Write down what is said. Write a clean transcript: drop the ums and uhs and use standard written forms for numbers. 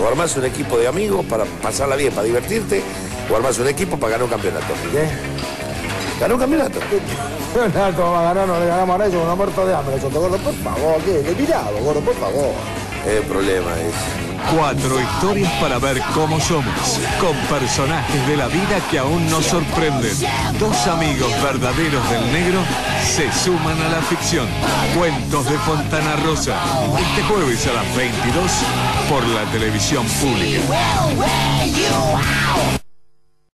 O armás un equipo de amigos para pasarla bien, para divertirte, o armás un equipo para ganar un campeonato. ¿Qué? ¿Ganar un campeonato? ¿Cómo va a ganar? No le ganamos a ellos, uno muerto de hambre. Gordo, por favor, ¿qué? Le mirado, gordo, por favor. El problema es... 4 historias para ver cómo somos, con personajes de la vida que aún nos sorprenden. 2 amigos verdaderos del negro se suman a la ficción. Cuentos de Fontana Rosa, este jueves a las 22 por la televisión pública.